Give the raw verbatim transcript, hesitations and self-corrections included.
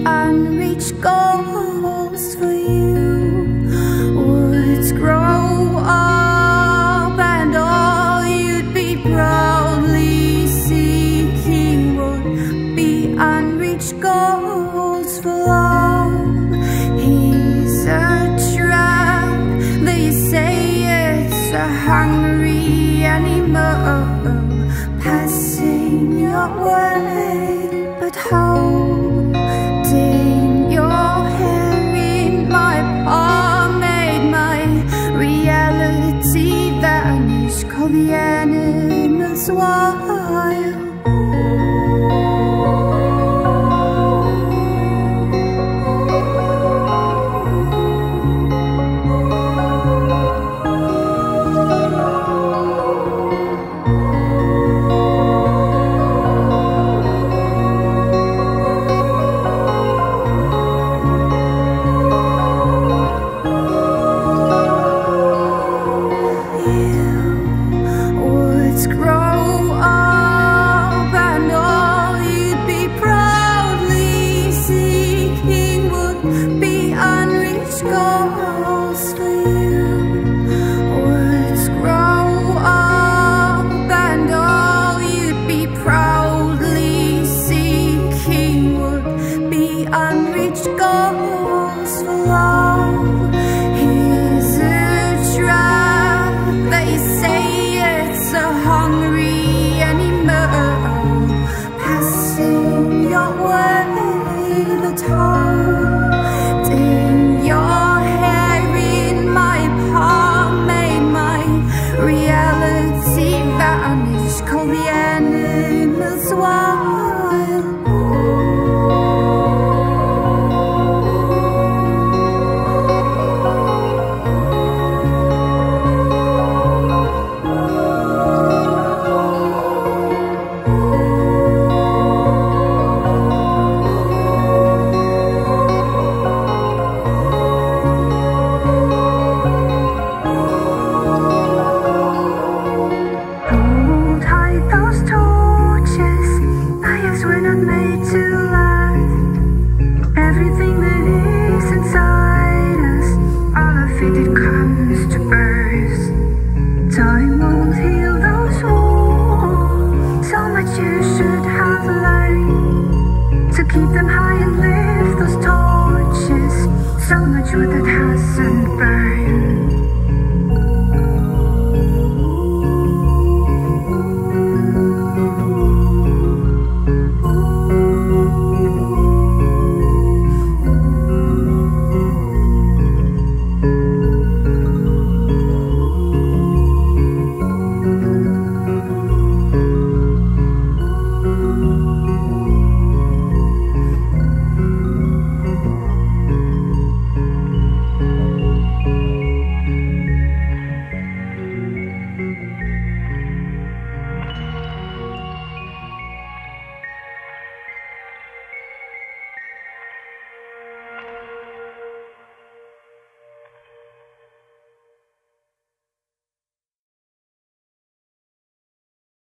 unreached goals for you. Woods grow up and all you'd be proudly seeking would be unreached goals for love. He's a trap, they say it's a hungry animal passing your way, but holding your hair in my palm made my reality vanish. Call the animals wild. That hasn't burned.